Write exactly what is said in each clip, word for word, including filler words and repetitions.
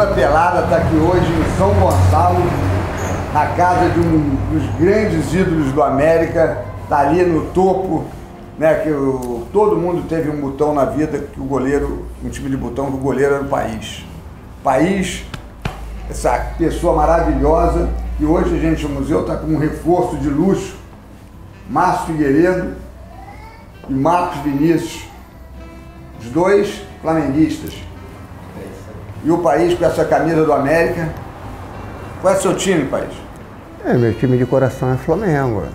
Vila Pelada está aqui hoje em São Gonçalo, na casa de um dos grandes ídolos do América, está ali no topo, né, que o, todo mundo teve um botão na vida, que o goleiro, um time de botão, que o goleiro era o País. País, essa pessoa maravilhosa, que hoje, gente, o museu está com um reforço de luxo, Márcio Figueiredo e Marcos Vinícius, os dois flamenguistas. E o País com essa camisa do América. Qual é o seu time, País? É, meu time de coração é Flamengo.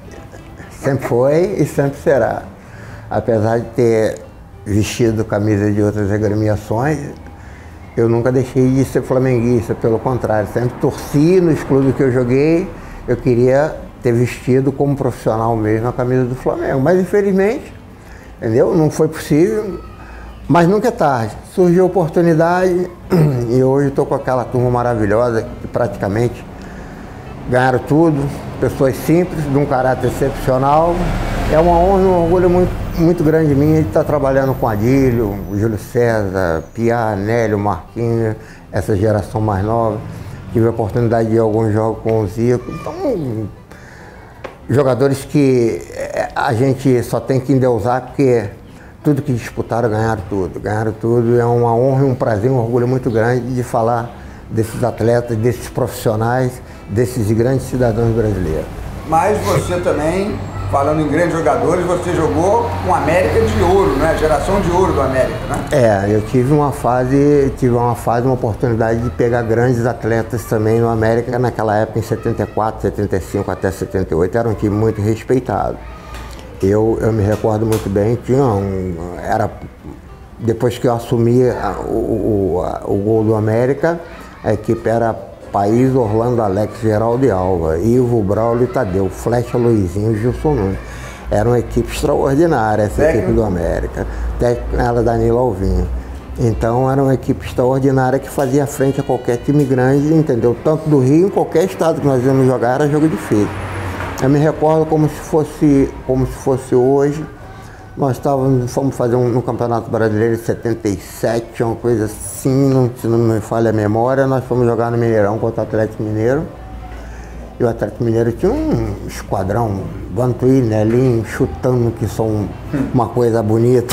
Sempre foi e sempre será. Apesar de ter vestido camisa de outras agremiações, eu nunca deixei de ser flamenguista, pelo contrário. Sempre torci nos clubes que eu joguei, eu queria ter vestido como profissional mesmo a camisa do Flamengo. Mas infelizmente, entendeu? Não foi possível. Mas nunca é tarde. Surgiu a oportunidade e hoje estou com aquela turma maravilhosa que praticamente ganharam tudo. Pessoas simples, de um caráter excepcional. É uma honra e um orgulho muito, muito grande minha de estar trabalhando com Adílio, o Júlio César, Piá, Nélio, Marquinhos, essa geração mais nova. Tive a oportunidade de ir a alguns jogos com o Zico. Então, jogadores que a gente só tem que endeusar porque tudo que disputaram, ganharam tudo. Ganharam tudo. É uma honra, um prazer, um orgulho muito grande de falar desses atletas, desses profissionais, desses grandes cidadãos brasileiros. Mas você também, falando em grandes jogadores, você jogou com América de ouro, né? Geração de ouro do América, né? É, eu tive uma fase, tive uma fase, uma oportunidade de pegar grandes atletas também no América, naquela época em setenta e quatro, setenta e cinco até setenta e oito, era um time muito respeitado. Eu, eu me recordo muito bem, tinha um, era, depois que eu assumi a, o, o, a, o gol do América, a equipe era País, Orlando, Alex, Geraldo e Alva, Ivo, Braulio e Tadeu, Flecha, Luizinho e Gilson Nunes. Era uma equipe extraordinária essa Técnico? equipe do América. Técnico era Danilo Alvim. Então era uma equipe extraordinária que fazia frente a qualquer time grande, entendeu? Tanto do Rio, em qualquer estado que nós íamos jogar, era jogo difícil. Eu me recordo como se fosse, como se fosse hoje. Nós estávamos, fomos fazer um, no Campeonato Brasileiro de setenta e sete, uma coisa assim, não, se não me falha a memória. Nós fomos jogar no Mineirão contra o Atlético Mineiro. E o Atlético Mineiro tinha um esquadrão, Vantuí, Nelinho, chutando, que são uma coisa bonita.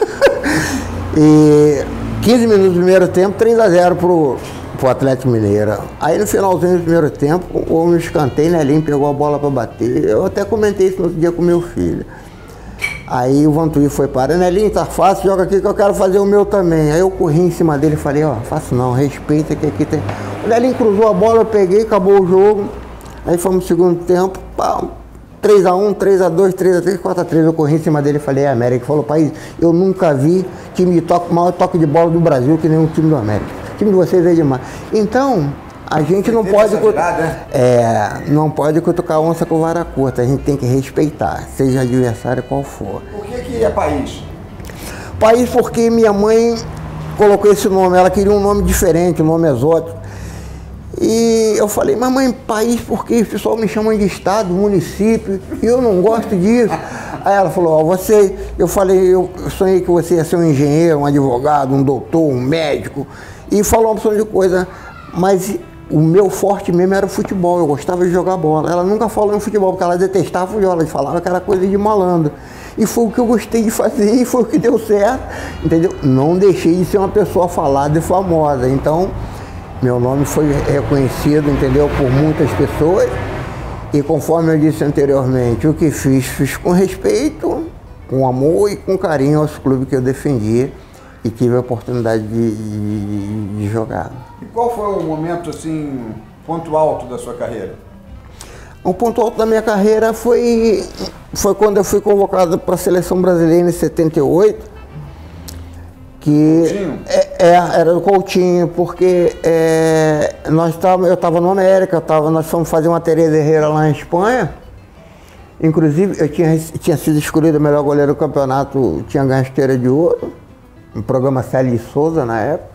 E quinze minutos do primeiro tempo, três a zero pro pro Atlético Mineiro. Aí no finalzinho do primeiro tempo, houve um escanteio, Nelinho pegou a bola para bater. Eu até comentei isso no outro dia com meu filho. Aí o Vantuí foi para, Nelinho, tá fácil, joga aqui que eu quero fazer o meu também. Aí eu corri em cima dele e falei, ó, fácil não, respeita que aqui tem... O Nelinho cruzou a bola, eu peguei, acabou o jogo. Aí fomos no segundo tempo, pá, três a um, três a dois, três a três, quatro a três. Eu corri em cima dele e falei, é América. Ele falou, País, eu nunca vi time de toque, o maior toque de bola do Brasil que nem o time do América. O time de vocês é demais. Então, a gente não pode, virada, né? é, não pode cutucar onça com vara curta, a gente tem que respeitar, seja adversário qual for. Por que que é País? País porque minha mãe colocou esse nome, ela queria um nome diferente, um nome exótico. E eu falei, mas mãe, País porque o pessoal me chama de estado, município, e eu não gosto disso. Aí ela falou, ó, você, eu falei, eu sonhei que você ia ser um engenheiro, um advogado, um doutor, um médico, e falou uma opção de coisa, mas o meu forte mesmo era o futebol, eu gostava de jogar bola. Ela nunca falou em futebol, porque ela detestava futebol, ela falava que era coisa de malandro. E foi o que eu gostei de fazer, e foi o que deu certo, entendeu? Não deixei de ser uma pessoa falada e famosa, então meu nome foi reconhecido, entendeu, por muitas pessoas. E conforme eu disse anteriormente, o que fiz, fiz com respeito, com amor e com carinho aos clubes que eu defendi e tive a oportunidade de, de, de jogar. E qual foi o momento, assim, ponto alto da sua carreira? O ponto alto da minha carreira foi, foi quando eu fui convocado para a Seleção Brasileira em setenta e oito, que é, é, era do Coutinho, porque é, nós tava, eu estava no América, eu tava, nós fomos fazer uma Teresa Herrera lá em Espanha. Inclusive, eu tinha, tinha sido escolhido o melhor goleiro do campeonato, tinha ganho a esteira de ouro, no programa Célio de Souza na época.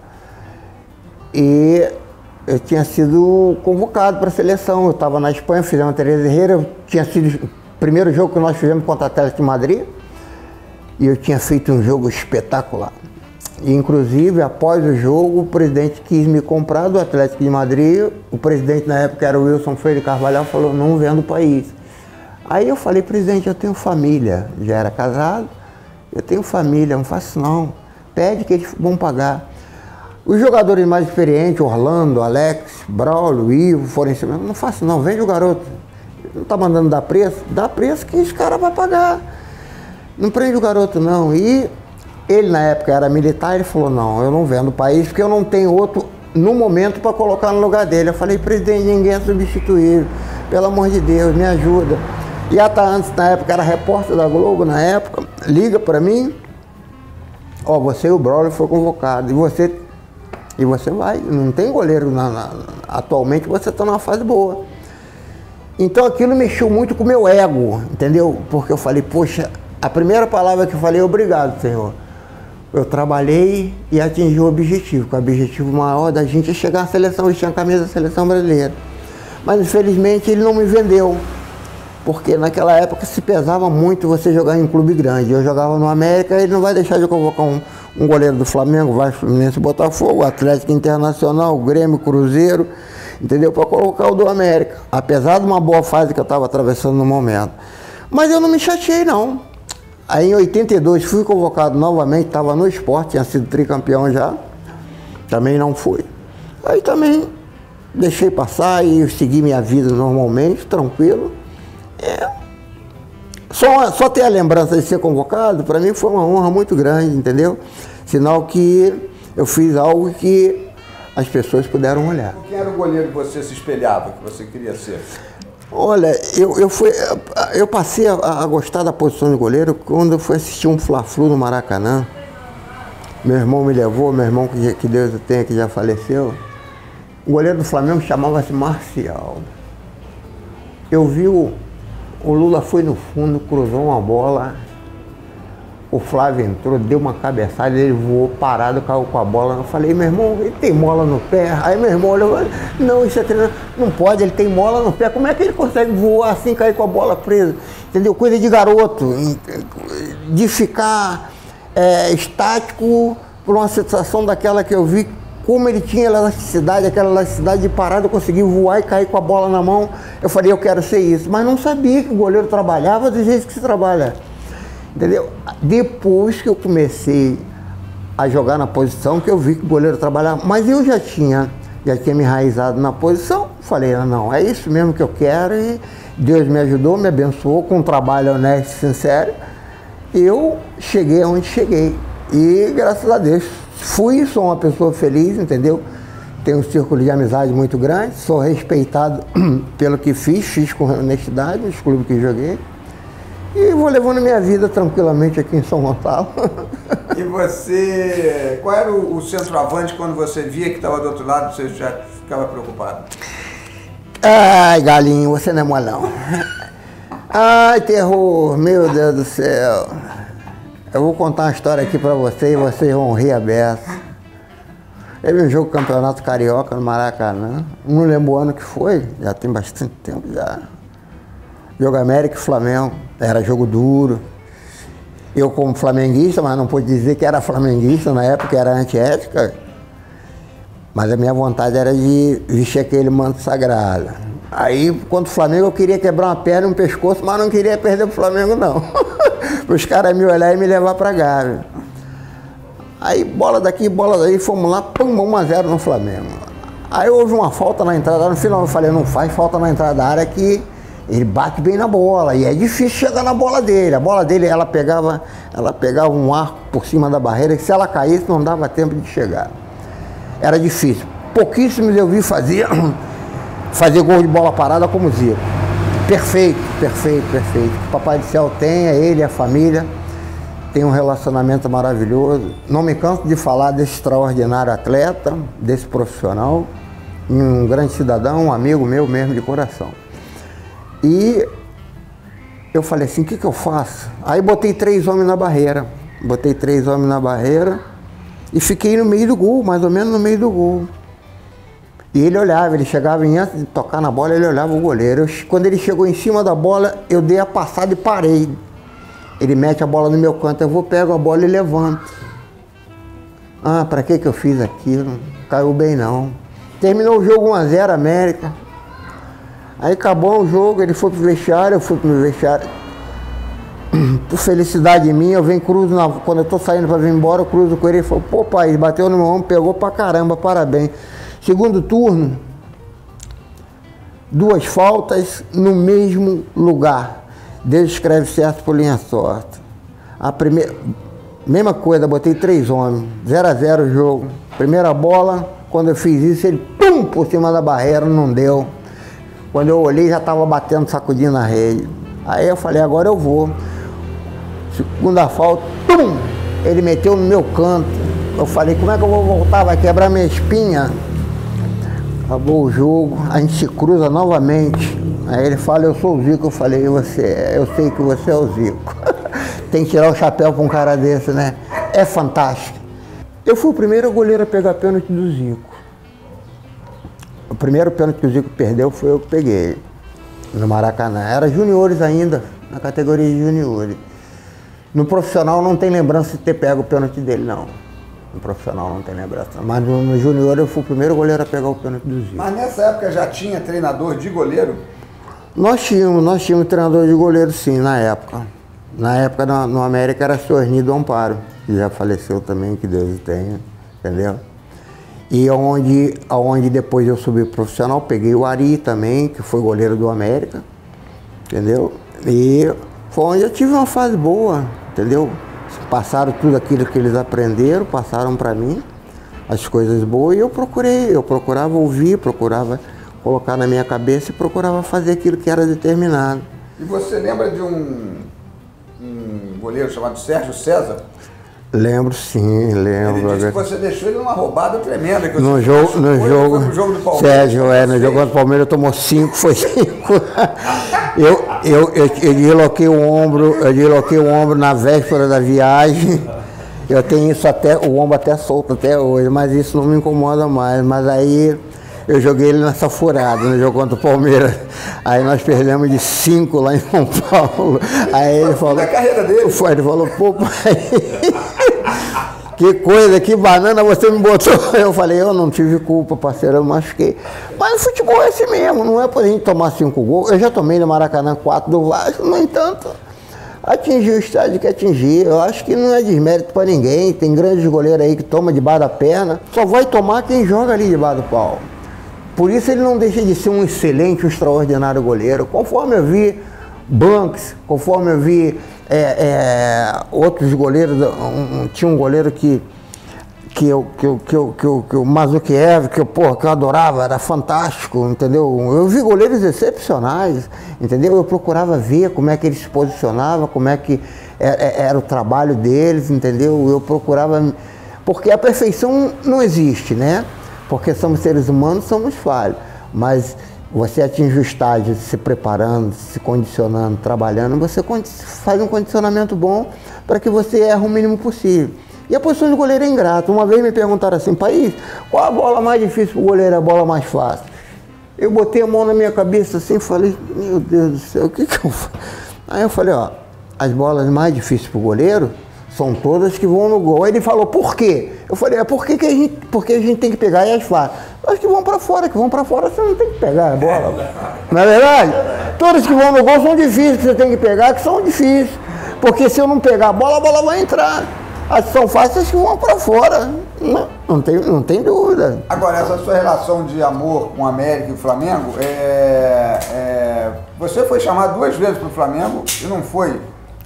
E eu tinha sido convocado para a seleção, eu estava na Espanha, fizemos uma Teresa Herrera, tinha sido o primeiro jogo que nós fizemos contra a Atlético de Madrid, e eu tinha feito um jogo espetacular. E, inclusive, após o jogo, o presidente quis me comprar do Atlético de Madrid. O presidente na época era o Wilson Freire Carvalhal, falou, não vendo o país. Aí eu falei, presidente, eu tenho família, já era casado, eu tenho família, não faço não. Pede que eles vão pagar. Os jogadores mais experientes, Orlando, Alex, Braulio, Ivo, foram em cima, não faço não, vende o garoto. Não tá mandando dar preço? Dá preço que esse cara vai pagar. Não prende o garoto não. E ele na época era militar, ele falou, não, eu não vendo o país porque eu não tenho outro no momento para colocar no lugar dele. Eu falei, presidente, ninguém é substituível, pelo amor de Deus, me ajuda. E até antes, na época, era repórter da Globo, na época, liga para mim, ó, você e o Braulio foi convocado, e você, e você vai, não tem goleiro, na, na, atualmente você está numa fase boa. Então aquilo mexeu muito com o meu ego, entendeu? Porque eu falei, poxa, a primeira palavra que eu falei é obrigado, Senhor. Eu trabalhei e atingi o objetivo, que o objetivo maior da gente é chegar à seleção, vestir a camisa da seleção brasileira. Mas infelizmente ele não me vendeu, porque naquela época se pesava muito você jogar em um clube grande. Eu jogava no América, ele não vai deixar de convocar um, um goleiro do Flamengo, vai Fluminense, Botafogo, Atlético Internacional, Grêmio, Cruzeiro, entendeu? Para colocar o do América, apesar de uma boa fase que eu estava atravessando no momento. Mas eu não me chateei não. Aí em oitenta e dois fui convocado novamente, estava no Sport, tinha sido tricampeão já, também não fui. Aí também deixei passar e segui minha vida normalmente, tranquilo. É. Só, só ter a lembrança de ser convocado, para mim foi uma honra muito grande, entendeu? Sinal que eu fiz algo que as pessoas puderam olhar. Quem era o goleiro que você se espelhava, que você queria ser? Olha, eu, eu, fui, eu passei a, a gostar da posição de goleiro quando eu fui assistir um Fla-Flu no Maracanã. Meu irmão me levou, meu irmão que, que Deus o tenha, que já faleceu. O goleiro do Flamengo chamava-se Marcial. Eu vi o, o Lula foi no fundo, cruzou uma bola, o Flávio entrou, deu uma cabeçada, ele voou parado, caiu com a bola. Eu falei, meu irmão, ele tem mola no pé. Aí meu irmão olhou, não, isso é treinador. Não pode, ele tem mola no pé. Como é que ele consegue voar assim, cair com a bola presa? Entendeu? Coisa de garoto, de ficar é, estático por uma situação daquela que eu vi, como ele tinha elasticidade, aquela elasticidade de parada, conseguiu voar e cair com a bola na mão. Eu falei, eu quero ser isso. Mas não sabia que o goleiro trabalhava do jeito que se trabalha. Entendeu? Depois que eu comecei a jogar na posição, que eu vi que o goleiro trabalhava, mas eu já tinha, já tinha me enraizado na posição, falei, ah, não, é isso mesmo que eu quero, e Deus me ajudou, me abençoou com um trabalho honesto e sincero, eu cheguei onde cheguei, e graças a Deus, fui, sou uma pessoa feliz, entendeu? Tenho um círculo de amizade muito grande, sou respeitado pelo que fiz, fiz com honestidade nos clubes que joguei, e vou levando minha vida tranquilamente aqui em São Gonçalo. E você, qual era o, o centroavante quando você via que estava do outro lado, você já ficava preocupado? Ai, galinho, você não é molão. Ai, terror, meu Deus do céu. Eu vou contar uma história aqui pra vocês e vocês vão rir a beça. Teve um jogo do Campeonato Carioca no Maracanã, não lembro o ano que foi, já tem bastante tempo já. Jogo América e Flamengo, era jogo duro. Eu como flamenguista, mas não pude dizer que era flamenguista, na época era antiética. Mas a minha vontade era de vestir aquele manto sagrado. Aí, contra o Flamengo, eu queria quebrar uma perna e um pescoço, mas não queria perder pro Flamengo, não. Os caras me olhar e me levar pra Gávea. Aí, bola daqui, bola daí, fomos lá, pum, um a zero no Flamengo. Aí houve uma falta na entrada, no final eu falei, não faz falta na entrada da área que ele bate bem na bola, e é difícil chegar na bola dele. A bola dele, ela pegava, ela pegava um arco por cima da barreira, que se ela caísse, não dava tempo de chegar. Era difícil. Pouquíssimos eu vi fazer, fazer gol de bola parada como Zico. Perfeito, perfeito, perfeito. O Papai do Céu tenha, ele e a família, tem um relacionamento maravilhoso. Não me canso de falar desse extraordinário atleta, desse profissional, um grande cidadão, um amigo meu mesmo de coração. E eu falei assim, o que que eu faço? Aí botei três homens na barreira, botei três homens na barreira e fiquei no meio do gol, mais ou menos no meio do gol. E ele olhava, ele chegava em antes de tocar na bola, ele olhava o goleiro. Eu, quando ele chegou em cima da bola, eu dei a passada e parei. Ele mete a bola no meu canto, eu vou, pego a bola e levanto. Ah, pra que que eu fiz aquilo? Caiu bem não. Terminou o jogo um a zero, América. Aí acabou o jogo, ele foi pro vestiário, eu fui pro vestiário. Por felicidade minha, eu venho cruzo, na, quando eu tô saindo pra vir embora, eu cruzo com ele e falou, pô pai, bateu no meu ombro, pegou pra caramba, parabéns. Segundo turno, duas faltas no mesmo lugar. Deus escreve certo por linha torta. A primeira, mesma coisa, botei três homens, zero a zero o jogo. Primeira bola, quando eu fiz isso, ele pum, por cima da barreira, não deu. Quando eu olhei, já estava batendo, sacudindo a rede. Aí eu falei, agora eu vou. Segunda falta, pum, ele meteu no meu canto. Eu falei, como é que eu vou voltar? Vai quebrar minha espinha? Acabou o jogo, a gente se cruza novamente. Aí ele fala, eu sou o Zico. Eu falei, você, eu sei que você é o Zico. Tem que tirar o chapéu para um cara desse, né? É fantástico. Eu fui o primeiro goleiro a pegar pênalti do Zico. O primeiro pênalti que o Zico perdeu foi eu que peguei, no Maracanã. Era juniores ainda, na categoria de juniores. No profissional não tem lembrança de ter pego o pênalti dele, não. No profissional não tem lembrança. Mas no, no junior eu fui o primeiro goleiro a pegar o pênalti do Zico. Mas nessa época já tinha treinador de goleiro? Nós tínhamos, nós tínhamos treinador de goleiro sim, na época. Na época no, no América era o senhor Nido Amparo, que já faleceu também, que Deus o tenha, entendeu? E onde, onde depois eu subi profissional, peguei o Ari também, que foi goleiro do América, entendeu? E foi onde eu tive uma fase boa, entendeu? Passaram tudo aquilo que eles aprenderam, passaram para mim as coisas boas e eu procurei, eu procurava ouvir, procurava colocar na minha cabeça e procurava fazer aquilo que era determinado. E você lembra de um, um goleiro chamado Sérgio César? Lembro sim, lembro. Ele disse que você deixou ele numa roubada tremenda. Que no você jogo, no foi, jogo, foi pro jogo do Palmeiras. Sérgio, é, no jogo contra o Palmeiras tomou cinco, foi cinco. eu, eu, eu, eu desloquei o ombro, eu desloquei o ombro na véspera da viagem. Eu tenho isso até, o ombro até solto até hoje, mas isso não me incomoda mais. Mas aí eu joguei ele nessa furada no jogo contra o Palmeiras. Aí nós perdemos de cinco lá em São Paulo. Aí ele falou. Da carreira dele. Foi, ele falou, pô, pai. Que coisa, que banana você me botou. Eu falei, eu não tive culpa, parceiro, eu machuquei. Mas o futebol é assim mesmo, não é por a gente tomar cinco gols. Eu já tomei no Maracanã quatro do Vasco, no entanto, atingir o estádio que atingir. Eu acho que não é desmérito para ninguém. Tem grandes goleiros aí que tomam debaixo da perna. Só vai tomar quem joga ali debaixo do pau. Por isso ele não deixa de ser um excelente, um extraordinário goleiro. Conforme eu vi Banks, conforme eu vi é, é, outros goleiros, um, tinha um goleiro que, que eu, que eu, que eu, que eu, que o Mazukiev, que eu, porra, que eu adorava, era fantástico, entendeu? Eu vi goleiros excepcionais, entendeu? Eu procurava ver como é que eles se posicionavam, como é que era, era o trabalho deles, entendeu? Eu procurava, porque a perfeição não existe, né? Porque somos seres humanos, somos falhos, mas você atinge o estágio se preparando, se condicionando, trabalhando, você faz um condicionamento bom para que você erre o mínimo possível. E a posição de goleiro é ingrata. Uma vez me perguntaram assim, País, qual a bola mais difícil para o goleiro, a bola mais fácil? Eu botei a mão na minha cabeça assim e falei, meu Deus do céu, o que que eu faço? Aí eu falei, ó, as bolas mais difíceis para o goleiro são todas que vão no gol. Aí ele falou, por quê? Eu falei, é porque, que a, gente, porque a gente tem que pegar e as fáceis. As que vão para fora, que vão para fora, você não tem que pegar a bola. Não é verdade? Todas que vão no gol são difíceis, que você tem que pegar, que são difíceis. Porque se eu não pegar a bola, a bola vai entrar. As que são fáceis, as que vão para fora. Não, não, tem, não tem dúvida. Agora, essa sua relação de amor com o América e o Flamengo, é, é, você foi chamado duas vezes para o Flamengo e não foi.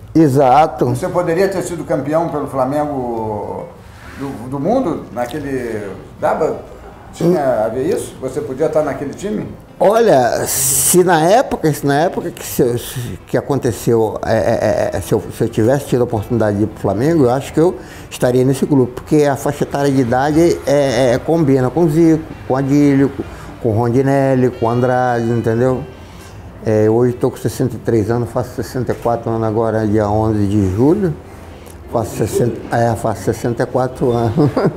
Exato. Você poderia ter sido campeão pelo Flamengo do, do mundo, naquele... Dava, tinha a ver isso? Você podia estar naquele time? Olha, se na época, se na época que, se, que aconteceu, é, é, se, eu, se eu tivesse tido a oportunidade de ir para o Flamengo, eu acho que eu estaria nesse grupo, porque a faixa etária de idade é, é, combina com o Zico, com o Adílio, com o Rondinelli, com o Andrade, entendeu? É, hoje estou com sessenta e três anos, faço sessenta e quatro anos agora, dia onze de julho. Faço, sessenta, é, faço sessenta e quatro anos.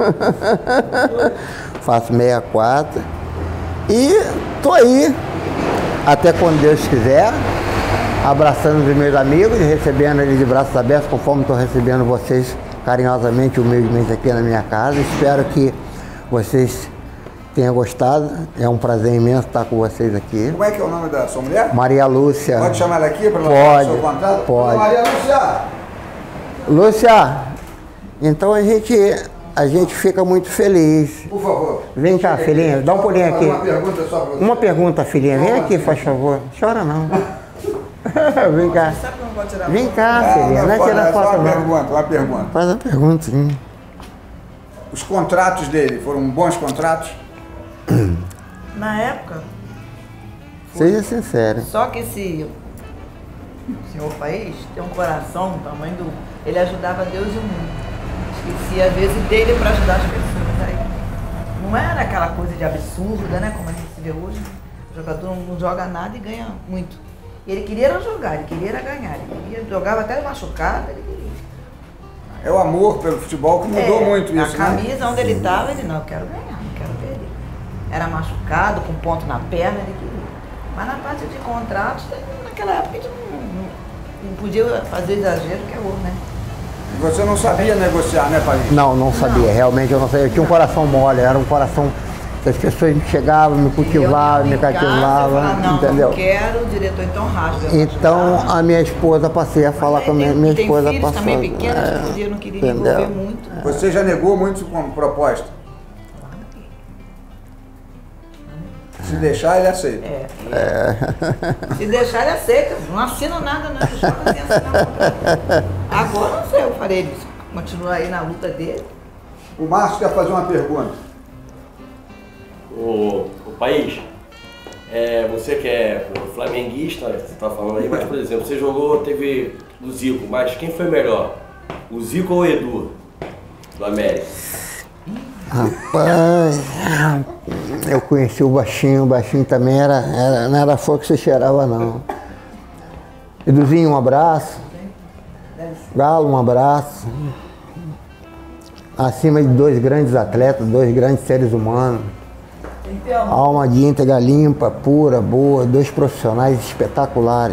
Faço sessenta e quatro. E estou aí, até quando Deus quiser, abraçando os meus amigos, recebendo eles de braços abertos, conforme estou recebendo vocês carinhosamente, humildemente aqui na minha casa. Espero que vocês tenham gostado. É um prazer imenso estar com vocês aqui. Como é que é o nome da sua mulher? Maria Lúcia. Pode chamar ela aqui para ela Pode, o seu contato? pode. Maria Lúcia! Lúcia, então a gente, a gente fica muito feliz. Por favor. Vem cá, filhinha, dá um pulinho aqui. Uma pergunta só para você. Uma pergunta, filhinha. Vem aqui, faz favor. Chora não. Vem cá. Vem cá, filhinha. Não é tirar foto, uma não. pergunta, uma pergunta. Faz a pergunta, sim. Os contratos dele foram bons contratos? Na época, Seja sincero. só que esse senhor país tem um coração do tamanho do... Ele ajudava Deus e o mundo. Esquecia às vezes dele para ajudar as pessoas. Aí não era aquela coisa de absurda, né? Como a gente se vê hoje. O jogador não joga nada e ganha muito. E ele queria era jogar, ele queria era ganhar. Ele queria, jogava até machucado, ele queria. É o amor pelo futebol que mudou É, muito isso, a né? camisa onde ele estava, ele não, eu quero ganhar, não quero perder. Era machucado, com ponto na perna, ele queria. Mas na parte de contratos, naquela época a gente não, não, não podia fazer exagero, que é ouro, né? E você não sabia negociar, né, Paris? Não, não sabia. Não. Realmente eu não sabia. Eu tinha um coração mole. Era um coração que as pessoas me chegavam, me cultivavam, me cativavam, não, entendeu? não quero, o diretor então rasga. Então a minha esposa, passei a falar com a minha, minha tem esposa. filhos passou. também pequenos, É, que podia, não queria me entendeu? envolver muito. Você já negou muito com proposta? Se deixar, ele aceita. É, é. Se deixar, ele aceita. Não assino nada, não. Deixa eu assim, assinar contrato. Agora não sei, eu farei ele continuar aí na luta dele. O Márcio quer fazer uma pergunta. O, o país, é, você que é flamenguista, você está falando aí, mas por exemplo, você jogou, teve o Zico, mas quem foi melhor? O Zico ou o Edu, do América? Rapaz, eu conheci o Baixinho, o Baixinho também era, era não era fogo que você cheirava não. Eduzinho, um abraço. Galo, um abraço. Acima de dois grandes atletas, dois grandes seres humanos. Alma de íntegra limpa, pura, boa, dois profissionais espetaculares.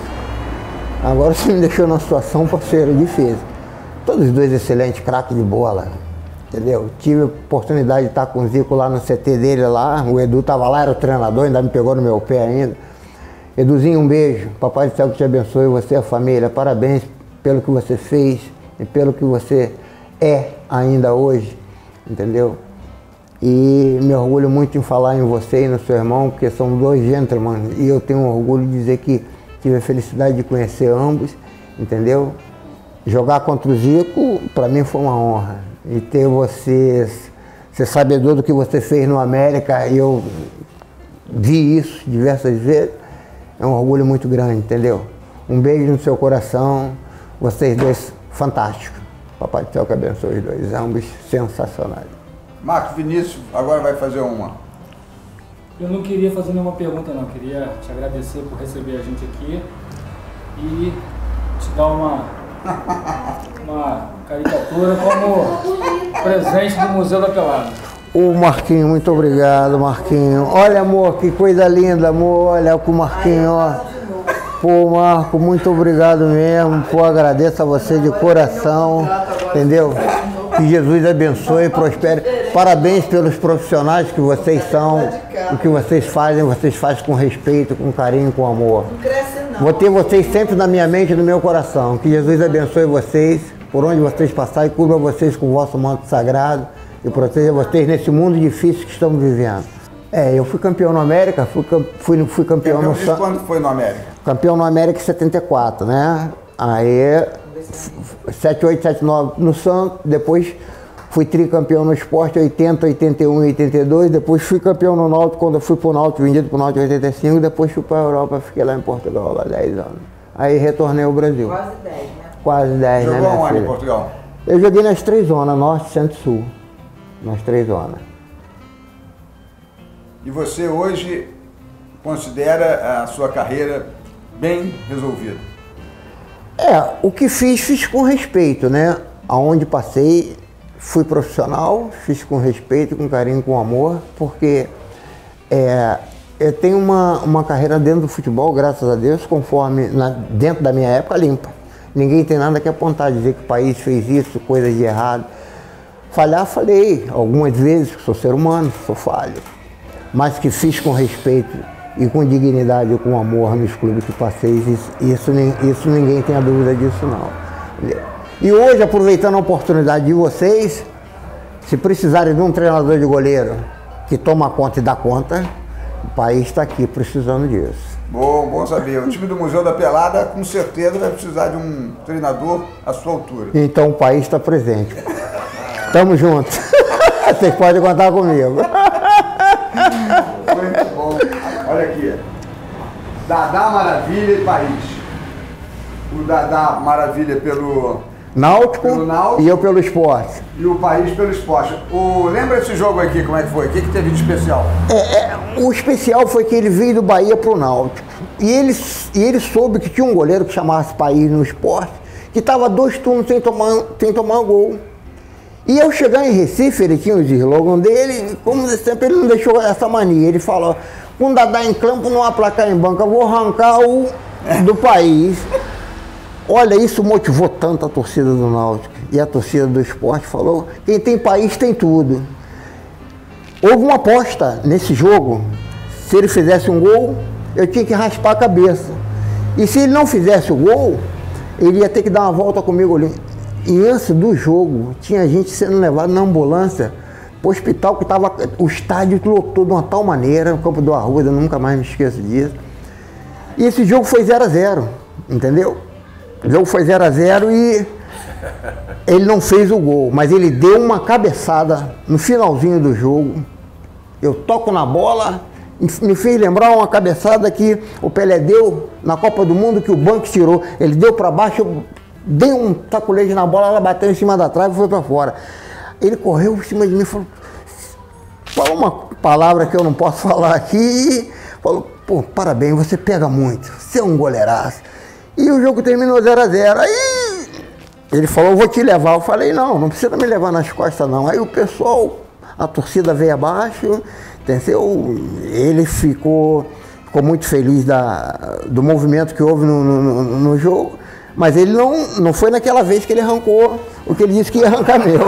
Agora você me deixou numa situação, parceiro, difícil. Todos os dois excelentes craques de bola. Entendeu? Tive a oportunidade de estar com o Zico lá no C T dele lá, o Edu estava lá, era o treinador, ainda me pegou no meu pé ainda. Eduzinho, um beijo, papai do céu que te abençoe, você e a família, parabéns pelo que você fez e pelo que você é ainda hoje, entendeu? E me orgulho muito em falar em você e no seu irmão, porque são dois gentlemen, e eu tenho orgulho de dizer que tive a felicidade de conhecer ambos, entendeu? Jogar contra o Zico, para mim foi uma honra. E ter você, ser sabedor do que você fez no América, e eu vi isso diversas vezes, é um orgulho muito grande, entendeu? Um beijo no seu coração, vocês dois fantásticos. Papai do céu que abençoe os dois, ambos sensacionais. Marcos Vinícius agora vai fazer uma. Eu não queria fazer nenhuma pergunta não, queria te agradecer por receber a gente aqui e te dar uma, uma caricatura como presente do Museu da Pelada. Ô Marquinho, muito obrigado, Marquinho. Olha, amor, que coisa linda, amor. Olha com o Marquinho, ó. Pô, Marco, muito obrigado mesmo. Pô, agradeço a você de coração, entendeu? Que Jesus abençoe e prospere. Parabéns pelos profissionais que vocês são, o que vocês fazem, vocês fazem com respeito, com carinho, com amor. Não cresce não. Vou ter vocês sempre na minha mente e no meu coração. Que Jesus abençoe vocês, por onde vocês passarem, cubra vocês com o vosso manto sagrado e proteja vocês nesse mundo difícil que estamos vivendo. É, eu fui campeão no América, fui, fui, fui campeão no Santos. Quando foi no América? Campeão no América em setenta e quatro, né? Aí, setenta e oito, setenta e nove no Santos, depois fui tricampeão no Sport, oitenta, oitenta e um e oitenta e dois, depois fui campeão no Náutico, quando eu fui pro Náutico, vendido pro Náutico em oitenta e cinco, depois fui pra Europa, fiquei lá em Portugal, lá dez anos. Aí retornei ao Brasil. Quase dez, né? Quase dez, né, Jogou minha onde em filha? Portugal? Eu joguei nas três zonas, Norte, Centro e Sul. Nas três zonas. E você hoje considera a sua carreira bem resolvida? É, o que fiz, fiz com respeito, né? Aonde passei, fui profissional, fiz com respeito, com carinho, com amor, porque é, eu tenho uma, uma carreira dentro do futebol, graças a Deus, conforme na, dentro da minha época, limpa. Ninguém tem nada que apontar, dizer que o país fez isso, coisa de errado. Falhar, falei, algumas vezes, que sou ser humano, sou falho. Mas que fiz com respeito e com dignidade e com amor nos clubes que passei, isso, isso, isso ninguém tem a dúvida disso não. E hoje, aproveitando a oportunidade de vocês, se precisarem de um treinador de goleiro que toma conta e dá conta, o país está aqui precisando disso. Bom, bom saber. O time do Museu da Pelada com certeza vai precisar de um treinador à sua altura. Então o país está presente. Tamo junto. Vocês podem contar comigo. Muito bom. Olha aqui. Dadá Maravilha e País. O Dadá Maravilha pelo Náutico, pelo Náutico e eu pelo esporte. E o País pelo esporte. O, lembra esse jogo aqui, como é que foi? O que, que teve de especial? É, é, o especial foi que ele veio do Bahia pro Náutico. E ele, e ele soube que tinha um goleiro que chamasse País no esporte, que estava dois turnos sem tomar, sem tomar gol. E ao chegar em Recife, ele tinha os slogans dele, como sempre, ele não deixou essa mania. Ele falou, com Dadá em campo, não há placar em banca, vou arrancar o do País. Olha, isso motivou tanto a torcida do Náutico. E a torcida do esporte falou, quem tem país tem tudo. Houve uma aposta nesse jogo, se ele fizesse um gol, eu tinha que raspar a cabeça. E se ele não fizesse o gol, ele ia ter que dar uma volta comigo ali. E antes do jogo, tinha gente sendo levada na ambulância para o hospital, que estava, o estádio lotou de uma tal maneira, no Campo do Arruda, eu nunca mais me esqueço disso. E esse jogo foi zero a zero, entendeu? O jogo foi zero a zero e ele não fez o gol, mas ele deu uma cabeçada no finalzinho do jogo. Eu toco na bola, me fez lembrar uma cabeçada que o Pelé deu na Copa do Mundo, que o Banco tirou. Ele deu para baixo, eu dei um taculejo na bola, ela bateu em cima da trave e foi para fora. Ele correu por cima de mim e falou, falou uma palavra que eu não posso falar aqui, falou, pô, parabéns, você pega muito, você é um goleiraço. E o jogo terminou zero a zero. Aí ele falou, vou te levar. Eu falei, não, não precisa me levar nas costas não. Aí o pessoal, a torcida veio abaixo, entendeu? Ele ficou, ficou muito feliz da, do movimento que houve no, no, no jogo, mas ele não, não foi naquela vez que ele arrancou o que ele disse que ia arrancar meu.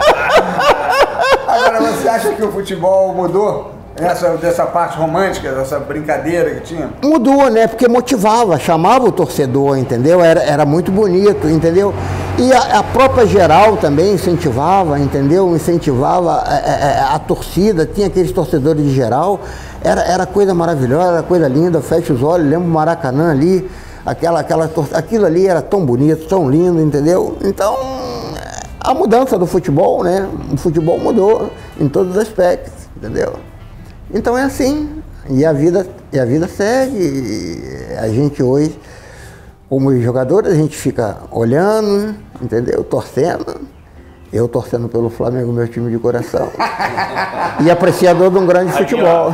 Agora, você acha que o futebol mudou? Essa, dessa parte romântica, dessa brincadeira que tinha? Mudou, né? Porque motivava, chamava o torcedor, entendeu? Era, era muito bonito, entendeu? E a, a própria geral também incentivava, entendeu? Incentivava a, a, a torcida, tinha aqueles torcedores de geral. Era, era coisa maravilhosa, era coisa linda, fecha os olhos, lembro o Maracanã ali, aquela, aquela, aquilo ali era tão bonito, tão lindo, entendeu? Então, a mudança do futebol, né? O futebol mudou em todos os aspectos, entendeu? Então é assim, e a vida, e a vida segue, e a gente hoje, como jogadores, a gente fica olhando, entendeu? Torcendo, eu torcendo pelo Flamengo, meu time de coração, e apreciador de um grande aqui, futebol.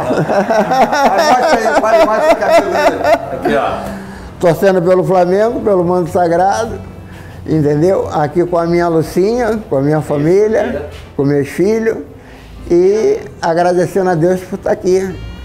Aqui, ó. Torcendo pelo Flamengo, pelo manto sagrado, entendeu? Aqui com a minha Lucinha, com a minha família, com meus filhos. E agradecendo a Deus por estar aqui.